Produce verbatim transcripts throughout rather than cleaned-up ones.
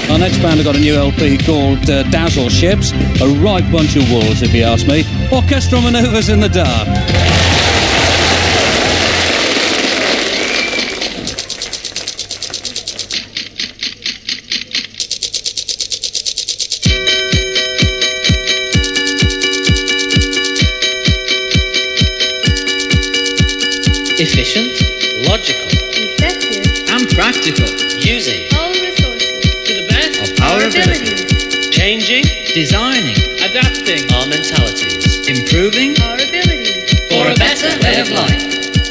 Our next band have got a new L P called uh, Dazzle Ships. A right bunch of wolves, if you ask me. Orchestral manoeuvres in the dark. Efficient, logical, effective, and practical. Using all resources to the best of our abilities, changing, designing, adapting our mentalities, improving our abilities for a better way of life.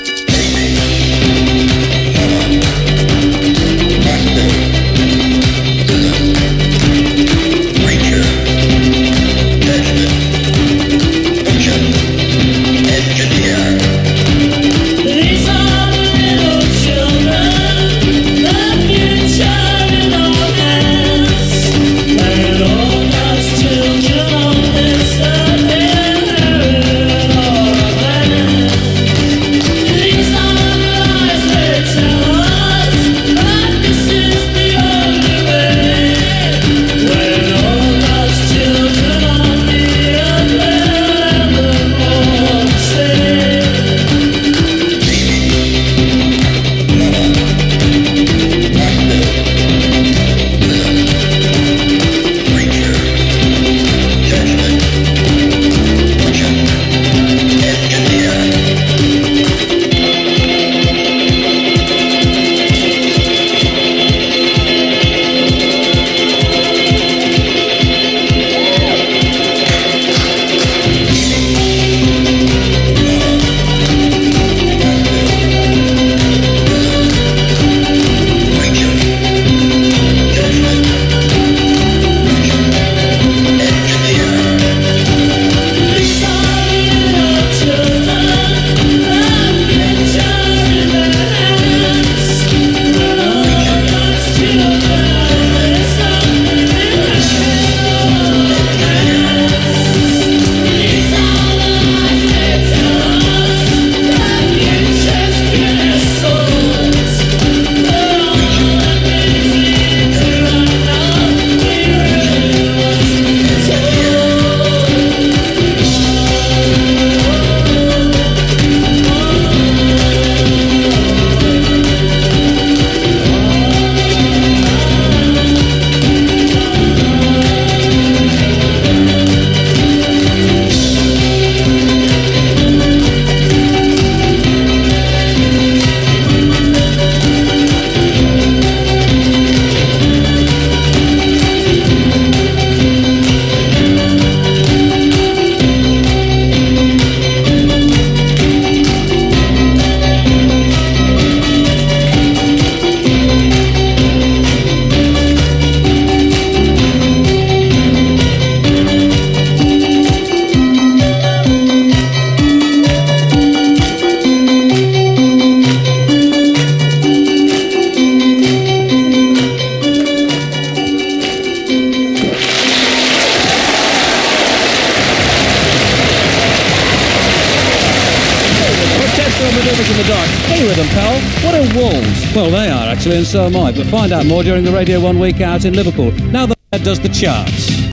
Manoeuvres in the dark. Hey with them, pal. What are wolves? Well, they are actually, and so am I. But find out more during the Radio one week out in Liverpool. Now the does the charts.